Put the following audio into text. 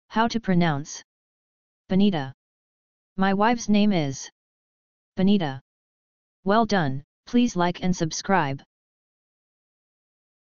How to pronounce? Bonita. My wife's name is Bonita. Well done, please like and subscribe.